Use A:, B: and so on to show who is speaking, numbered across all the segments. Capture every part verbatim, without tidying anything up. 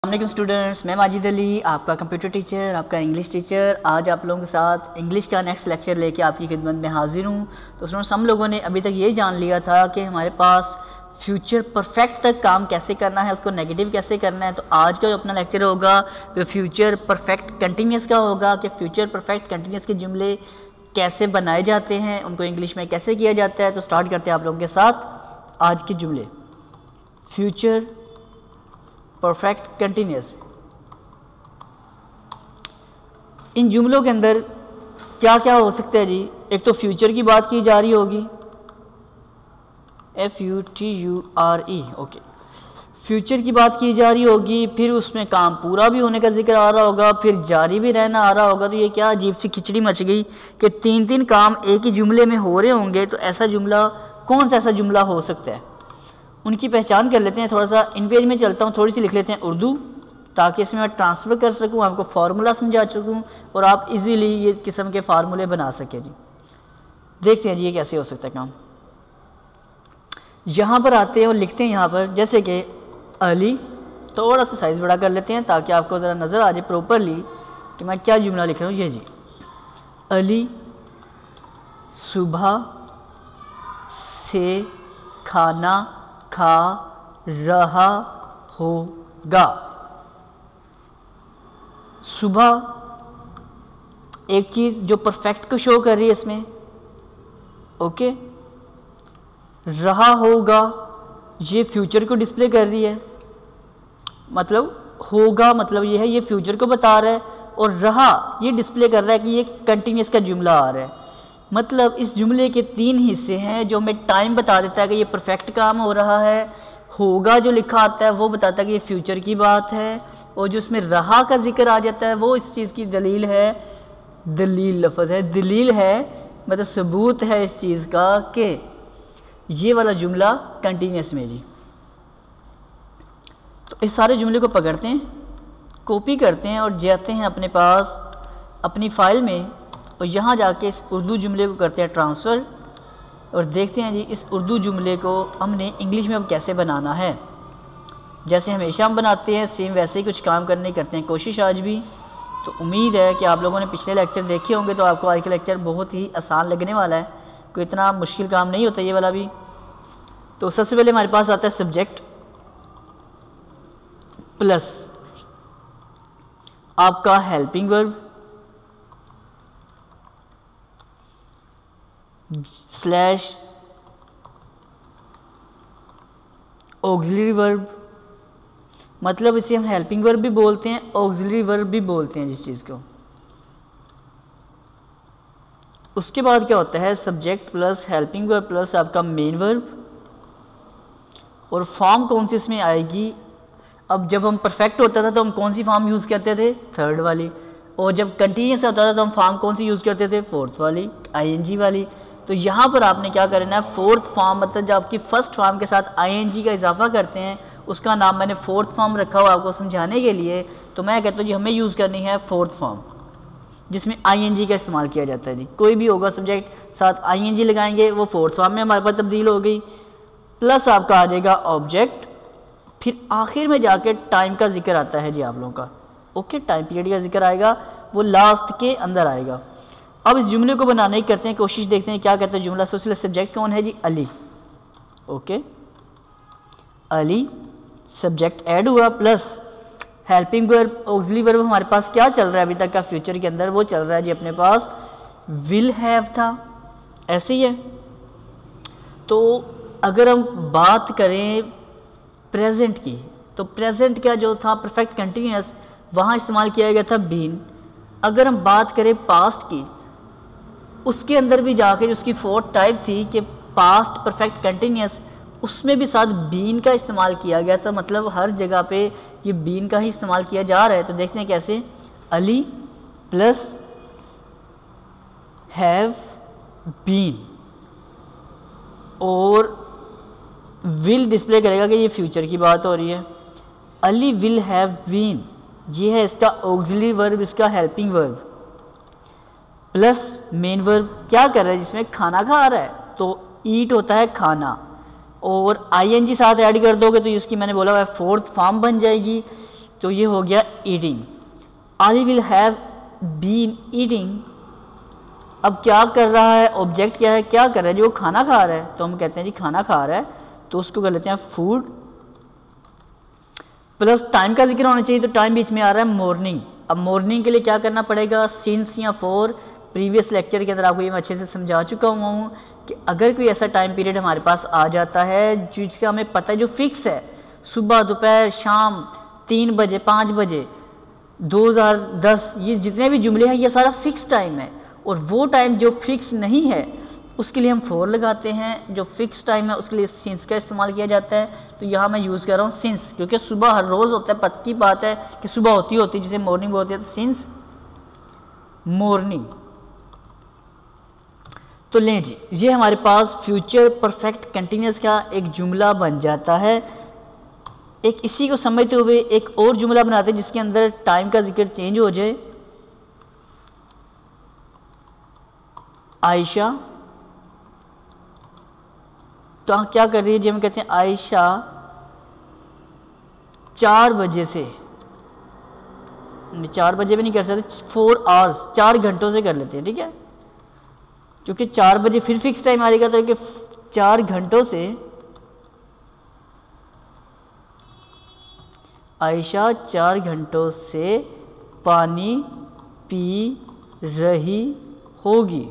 A: अस्सलाम स्टूडेंट्स, मैं माजिद अली आपका कंप्यूटर टीचर, आपका इंग्लिश टीचर। आज आप लोगों के साथ इंग्लिश का नेक्स्ट लेक्चर लेके आपकी खिदमत में हाजिर हूँ। तो स्टूडेंट्स, हम लोगों ने अभी तक ये जान लिया था कि हमारे पास फ्यूचर परफेक्ट तक काम कैसे करना है, उसको नेगेटिव कैसे करना है। तो आज का जो अपना लेक्चर होगा वो फ्यूचर परफेक्ट कंटिन्यूस का होगा कि फ्यूचर परफेक्ट कंटिन्यूस के जुमले कैसे बनाए जाते हैं, उनको इंग्लिश में कैसे किया जाता है। तो स्टार्ट करते हैं आप लोगों के साथ आज के जुमले। फ्यूचर परफेक्ट कंटिन्यूस, इन जुमलों के अंदर क्या क्या हो सकता है जी। एक तो फ्यूचर की बात की जा रही होगी, F U T U R E, okay, फ्यूचर की बात की जा रही होगी। फिर उसमें काम पूरा भी होने का जिक्र आ रहा होगा, फिर जारी भी रहना आ रहा होगा। तो ये क्या अजीब सी खिचड़ी मच गई कि तीन तीन काम एक ही जुमले में हो रहे होंगे। तो ऐसा जुमला, कौन सा ऐसा जुमला हो सकता है, उनकी पहचान कर लेते हैं। थोड़ा सा इन पेज में चलता हूँ, थोड़ी सी लिख लेते हैं उर्दू, ताकि इसमें मैं ट्रांसफ़र कर सकूँ, आपको फार्मूला समझा सकूँ और आप इजीली ये किस्म के फार्मूले बना सकें जी। देखते हैं जी ये कैसे हो सकता है काम। यहाँ पर आते हैं और लिखते हैं यहाँ पर, जैसे कि अली, थोड़ा सा साइज़ बड़ा कर लेते हैं ताकि आपको ज़रा नज़र आ जाए प्रॉपरली कि मैं क्या जुमला लिख रहा हूँ। ये जी, अली सुबह से खाना खा रहा होगा। सुबह एक चीज़ जो परफेक्ट को शो कर रही है इसमें, ओके। रहा होगा ये फ्यूचर को डिस्प्ले कर रही है, मतलब होगा मतलब ये है, ये फ्यूचर को बता रहा है। और रहा ये डिस्प्ले कर रहा है कि ये कंटिन्यूस का जुमला आ रहा है। मतलब इस जुमले के तीन हिस्से हैं जो हमें टाइम बता देता है कि ये परफेक्ट काम हो रहा है। होगा जो लिखा आता है वो बताता है कि ये फ्यूचर की बात है, और जो उसमें रहा का जिक्र आ जाता है वो इस चीज़ की दलील है। दलील लफ्ज़ है, दलील है मतलब सबूत है इस चीज़ का कि ये वाला जुमला कंटिन्यूस में जी। तो इस सारे जुमले को पकड़ते हैं, कॉपी करते हैं और जाते हैं अपने पास अपनी फ़ाइल में, और यहाँ जाके इस उर्दू जुमले को करते हैं ट्रांसफ़र और देखते हैं जी इस उर्दू जुमले को हमने इंग्लिश में अब कैसे बनाना है। जैसे हमेशा हम बनाते हैं सेम वैसे ही कुछ काम करने की करते हैं कोशिश आज भी। तो उम्मीद है कि आप लोगों ने पिछले लेक्चर देखे होंगे, तो आपको आज का लेक्चर बहुत ही आसान लगने वाला है, कोई इतना मुश्किल काम नहीं होता ये वाला भी। तो सबसे पहले हमारे पास आता है सब्जेक्ट प्लस आपका helping verb slash auxiliary verb, मतलब इसे हम हेल्पिंग वर्ब भी बोलते हैं, ऑक्सिलरी वर्ब भी बोलते हैं जिस चीज़ को। उसके बाद क्या होता है, subject plus helping verb plus आपका मेन वर्ब, और फॉर्म कौन सी इसमें आएगी। अब जब हम परफेक्ट होता था तो हम कौन सी फॉर्म यूज़ करते थे, थर्ड वाली, और जब कंटिन्यूस होता था तो हम फॉर्म कौन सी यूज़ करते थे, फोर्थ वाली, आईएनजी वाली। तो यहाँ पर आपने क्या करना है, फोर्थ फॉर्म, मतलब जब आपकी फर्स्ट फॉर्म के साथ आईएनजी का इजाफा करते हैं, उसका नाम मैंने फोर्थ फॉर्म रखा हुआ आपको समझाने के लिए। तो मैं कहता हूँ जी हमें यूज़ करनी है फोर्थ फॉर्म, जिसमें आईएनजी का इस्तेमाल किया जाता है जी। कोई भी होगा सब्जेक्ट साथ आईएनजी लगाएंगे, वो फोर्थ फॉर्म में हमारे पास तब्दील हो गई। प्लस आपका आ जाएगा ऑब्जेक्ट, फिर आखिर में जाके टाइम का जिक्र आता है जी आप लोगों का, ओके। टाइम पीरियड का जिक्र आएगा, वो लास्ट के अंदर आएगा। अब इस जुमले को बनाने की करते हैं कोशिश, देखते हैं क्या कहते हैं जुमला। सबसे पहले सब्जेक्ट कौन है जी, Ali, okay. Ali subject add हुआ, plus helping verb auxiliary verb हमारे पास क्या चल रहा है अभी तक का फ्यूचर के अंदर, वो चल रहा है जी अपने पास विल हैव था, ऐसे ही है। तो अगर हम बात करें प्रेजेंट की, तो प्रेजेंट का जो था परफेक्ट कंटिन्यूस, वहाँ इस्तेमाल किया गया था बीन। अगर हम बात करें पास्ट की, उसके अंदर भी जाके जो उसकी फोर्थ टाइप थी कि पास्ट परफेक्ट कंटिन्यूस, उसमें भी साथ बीन का इस्तेमाल किया गया था। मतलब हर जगह पे ये बीन का ही इस्तेमाल किया जा रहा है। तो देखते हैं कैसे, अली प्लस हैव बीन, और विल डिस्प्ले करेगा कि ये फ्यूचर की बात हो रही है। अली विल हैव बीन, ये है इसका ऑक्सिलरी वर्ब, इसका helping verb, plus main verb क्या कर रहा है, जिसमें खाना खा रहा है, तो ईट होता है खाना, और आईएनजी साथ ऐड कर दोगे तो इसकी मैंने बोला हुआ है फोर्थ फॉर्म बन जाएगी। तो ये हो गया eating. I will have been eating. अब क्या कर रहा है, ऑब्जेक्ट क्या है, क्या कर रहा है, जो खाना खा रहा है, तो हम कहते हैं जी खाना खा रहा है, तो उसको कर लेते हैं फूड। प्लस टाइम का जिक्र होना चाहिए, तो टाइम बीच में आ रहा है मॉर्निंग। अब मॉर्निंग के लिए क्या करना पड़ेगा, सिंस या फॉर। प्रीवियस लेक्चर के अंदर आपको ये मैं अच्छे से समझा चुका हुआ हूँ कि अगर कोई ऐसा टाइम पीरियड हमारे पास आ जाता है जिसका हमें पता है, जो फिक्स है, सुबह दोपहर शाम तीन बजे पाँच बजे दो हज़ार दस, ये जितने भी जुमले हैं ये सारा फिक्स टाइम है। और वो टाइम जो फिक्स नहीं है उसके लिए हम फोर लगाते हैं, जो फिक्स टाइम है उसके लिए सिंस का इस्तेमाल किया जाता है। तो यहाँ मैं यूज़ कर रहा हूँ सिंस, क्योंकि सुबह हर रोज़ होता है, पत की बात है कि सुबह होती होती है, जिसे मॉर्निंग होती है, तो सिंस मॉर्निंग। तो लें जी, ये हमारे पास फ्यूचर परफेक्ट कंटिन्यूस का एक जुमला बन जाता है। एक इसी को समझते हुए एक और जुमला बनाते हैं जिसके अंदर टाइम का जिक्र चेंज हो जाए। आयशा, तो क्या कर रही है जी, हम कहते हैं आयशा चार बजे से, चार बजे भी नहीं कर सकते, फोर आवर्स, चार घंटों से कर लेते हैं, ठीक है, क्योंकि चार बजे फिर फिक्स टाइम आएगा, तो कि चार घंटों से आयशा चार घंटों से पानी पी रही होगी।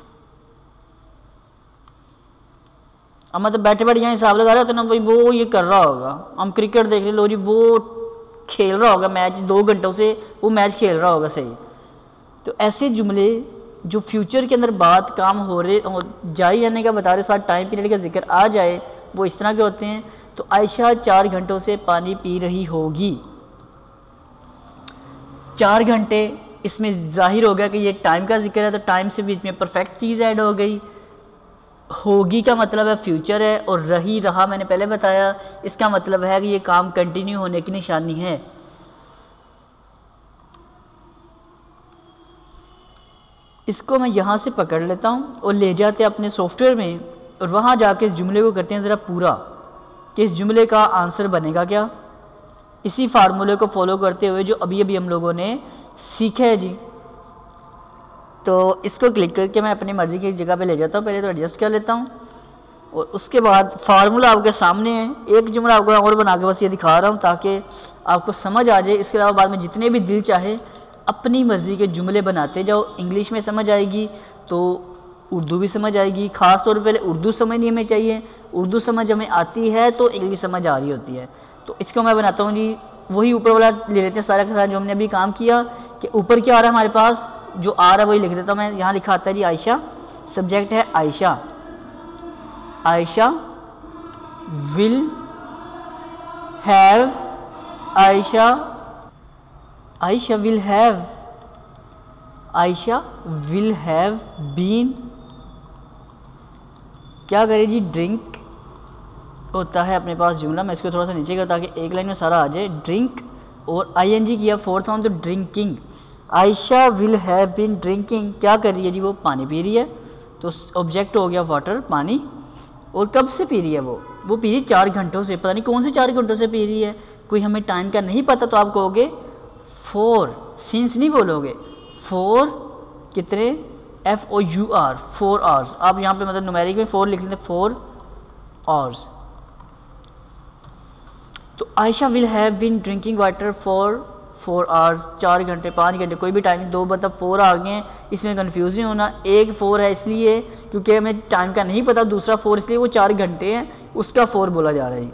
A: अब मतलब बैठे बैठे यहाँ हिसाब लगा रहे होते ना, भाई वो ये कर रहा होगा, हम क्रिकेट देख रहे, लो जी वो खेल रहा होगा मैच, दो घंटों से वो मैच खेल रहा होगा, सही। तो ऐसे जुमले जो फ्यूचर के अंदर बात काम हो रहे हो जारी रहने का बता रहे, साथ टाइम पीरियड का जिक्र आ जाए, वो इस तरह के होते हैं। तो आयशा चार घंटों से पानी पी रही होगी। चार घंटे, इसमें जाहिर हो गया कि ये टाइम का जिक्र है, तो टाइम से बीच में परफेक्ट चीज़ ऐड हो गई। होगी का मतलब है फ्यूचर है, और रही रहा मैंने पहले बताया, इसका मतलब है कि ये काम कंटिन्यू होने की निशानी है। इसको मैं यहाँ से पकड़ लेता हूँ और ले जाते अपने सॉफ्टवेयर में, और वहाँ जाके इस जुमले को करते हैं ज़रा पूरा कि इस जुमले का आंसर बनेगा क्या, इसी फार्मूले को फॉलो करते हुए जो अभी अभी हम लोगों ने सीखा है जी। तो इसको क्लिक करके मैं अपनी मर्ज़ी की जगह पे ले जाता हूँ, पहले तो एडजस्ट कर लेता हूँ, और उसके बाद फार्मूला आपके सामने है। एक जुमला आपको और बना के बस ये दिखा रहा हूँ ताकि आपको समझ आ जाए। इसके अलावा बाद में जितने भी दिल चाहे अपनी मर्ज़ी के जुमले बनाते जाओ। इंग्लिश में समझ आएगी तो उर्दू भी समझ आएगी, ख़ास तौर पर पहले उर्दू समझनी हमें चाहिए, उर्दू समझ हमें आती है तो इंग्लिश समझ आ रही होती है। तो इसको मैं बनाता हूँ जी, वही ऊपर वाला ले लेते हैं सारा के सारा जो हमने अभी काम किया, कि ऊपर क्या आ रहा है हमारे पास, जो आ रहा है वही लिख देता हूँ मैं। यहाँ लिखा आता है जी आयशा, सब्जेक्ट है Ayesha, Ayesha will have, Ayesha Ayesha will have, Ayesha will have been, क्या करे जी, ड्रिंक होता है अपने पास जुमला। मैं इसको थोड़ा सा नीचे करता ताकि एक लाइन में सारा आ जाए। ड्रिंक और आईएनजी किया फोर्थ वन, तो drinking. Ayesha will have been drinking, क्या कर रही है जी, वो पानी पी रही है, तो ऑब्जेक्ट हो गया वाटर, पानी। और कब से पी रही है वो वो पी रही है चार घंटों से, पता नहीं कौन से चार घंटों से पी रही है, कोई हमें टाइम का नहीं पता, तो आप कहोगे फोर, सिंस नहीं बोलोगे, फोर कितने, F O U R, four hours. आप यहाँ पे मतलब न्यूमेरिक में फोर लिख लेते, फोर आवर्स। तो Aisha will have been drinking water for four hours, चार घंटे पाँच घंटे कोई भी टाइम, दो मतलब फोर आ गए हैं, इसमें कंफ्यूज नहीं होना। एक फोर है इसलिए क्योंकि हमें टाइम का नहीं पता, दूसरा फोर इसलिए वो चार घंटे हैं, उसका फोर बोला जा रहा है।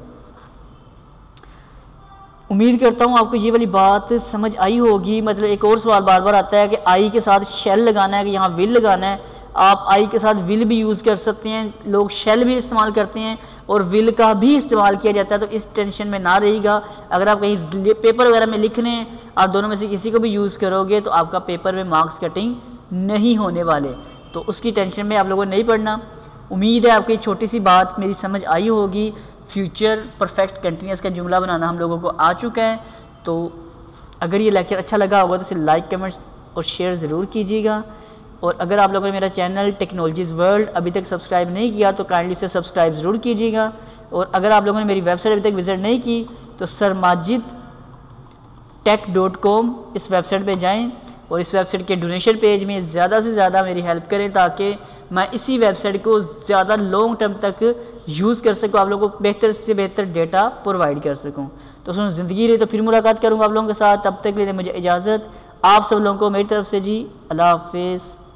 A: उम्मीद करता हूँ आपको ये वाली बात समझ आई होगी। मतलब एक और सवाल बार बार आता है कि आई के साथ शेल लगाना है कि यहाँ विल लगाना है। आप आई के साथ विल भी यूज़ कर सकते हैं, लोग शेल भी इस्तेमाल करते हैं और विल का भी इस्तेमाल किया जाता है, तो इस टेंशन में ना रहिएगा। अगर आप कहीं पेपर वगैरह में लिख रहे हैं, आप दोनों में से किसी को भी यूज़ करोगे तो आपका पेपर में मार्क्स कटिंग नहीं होने वाले, तो उसकी टेंशन में आप लोगों ने नहीं पढ़ना। उम्मीद है आपकी छोटी सी बात मेरी समझ आई होगी। फ्यूचर परफेक्ट कंटिन्यूस का जुमला बनाना हम लोगों को आ चुका है। तो अगर ये लेक्चर अच्छा लगा होगा तो इसे लाइक कमेंट और शेयर ज़रूर कीजिएगा। और अगर आप लोगों ने मेरा चैनल टेक्नोलॉजीज़ वर्ल्ड अभी तक सब्सक्राइब नहीं किया तो काइंडली इसे सब्सक्राइब ज़रूर कीजिएगा। और अगर आप लोगों ने मेरी वेबसाइट अभी तक विज़िट नहीं की तो sir Majid tech dot com इस वेबसाइट पे जाएं और इस वेबसाइट के डोनेशन पेज में ज़्यादा से ज़्यादा मेरी हेल्प करें ताकि मैं इसी वेबसाइट को ज़्यादा लॉन्ग टर्म तक यूज़ कर सकूँ, आप लोगों को बेहतर से बेहतर डेटा प्रोवाइड कर सकूँ। तो उसमें ज़िंदगी रही तो फिर मुलाकात करूँगा आप लोगों के साथ, तब तक के लिए मुझे इजाज़त। आप सब लोगों को मेरी तरफ से जी अल्लाह हाफिज़।